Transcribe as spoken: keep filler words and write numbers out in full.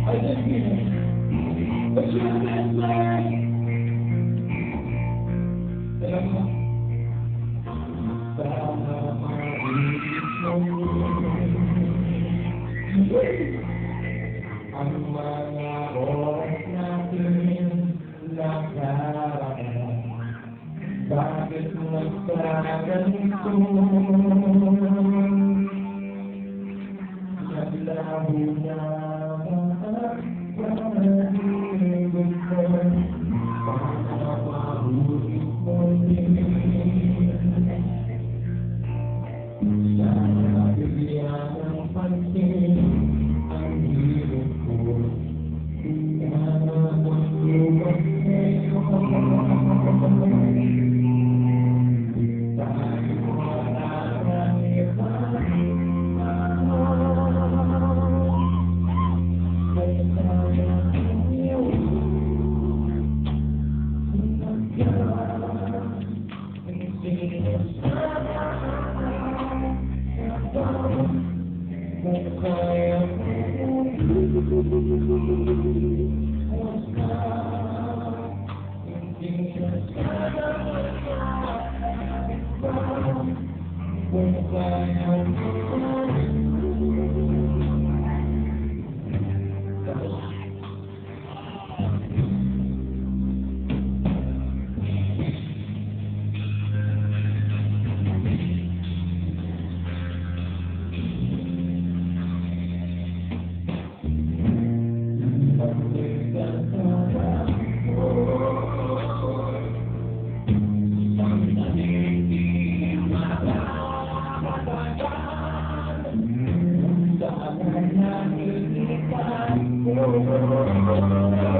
Ang mga oras natin nakaraan, bakit nagkaganito? Naglabo na ang pag-ibig ko, baka mahulit mo din. Sana bigyan ng pansin ang hirap ko, sana maglubat sa'yo. Tayo mararang iba, oh,